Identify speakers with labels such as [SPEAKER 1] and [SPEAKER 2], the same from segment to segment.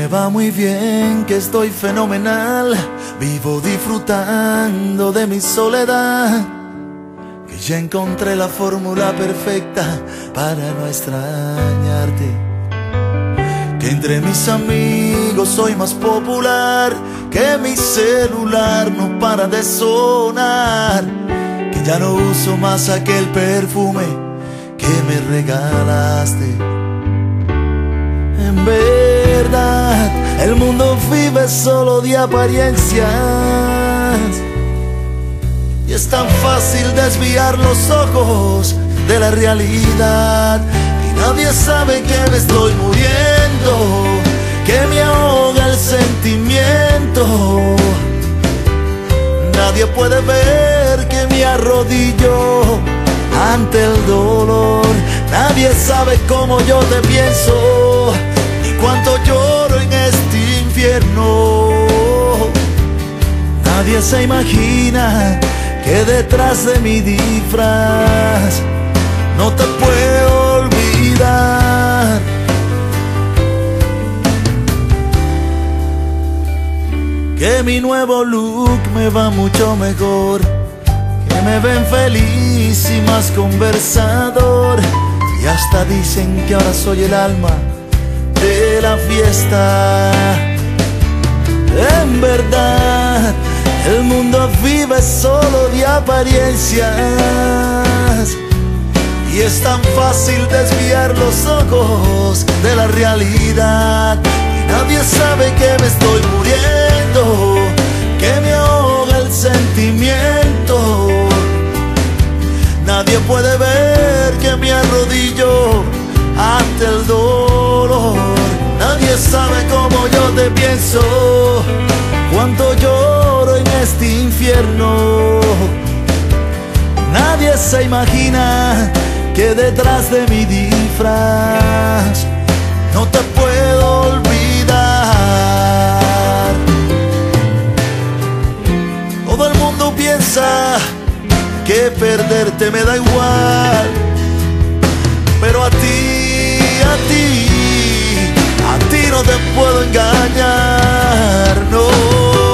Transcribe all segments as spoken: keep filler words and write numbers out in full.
[SPEAKER 1] va muy bien, que estoy fenomenal. Vivo disfrutando de mi soledad, que ya encontré la fórmula perfecta para no extrañarte. Que entre mis amigos soy más popular, que mi celular no para de sonar, que ya no uso más aquel perfume que me regalaste. En verdad, el mundo vive solo de apariencias, y es tan fácil desviar los ojos de la realidad. Y nadie sabe que me estoy muriendo, que me ahoga el sentimiento. Nadie puede ver que me arrodillo ante el dolor. Nadie sabe cómo yo te pienso, ni cuánto lloro en este infierno. Nadie se imagina que detrás de mi disfraz no te puedo olvidar. Que mi nuevo look me va mucho mejor, que me ven feliz y más conversador, y hasta dicen que ahora soy el alma de la fiesta. En verdad, el mundo vive solo de apariencias, y es tan fácil desviar los ojos de la realidad. Y nadie sabe que me estoy muriendo, que me ahoga el sentimiento. Nadie puede ver que me arrodillo ante el dolor. Nadie sabe cómo yo te pienso, cuánto lloro en este infierno. Nadie se imagina que detrás de mi disfraz no te puedo olvidar. Todo el mundo piensa que perderte me da igual, pero a ti, a ti, a ti no te puedo engañar, no.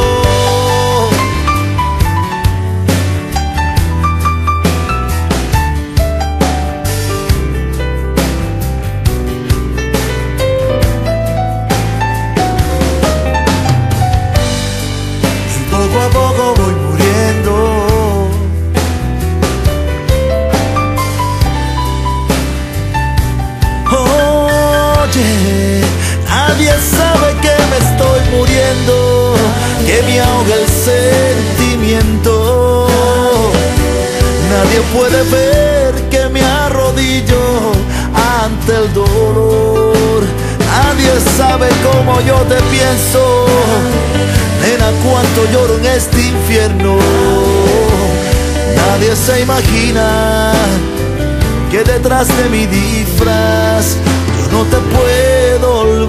[SPEAKER 1] Y poco a poco voy muriendo. Nadie sabe que me estoy muriendo, que me ahoga el sentimiento. Nadie puede ver que me arrodillo ante el dolor. Nadie sabe cómo yo te pienso, nena, cuánto lloro en este infierno. Nadie se imagina que detrás de mi disfraz yo no te puedo olvidar.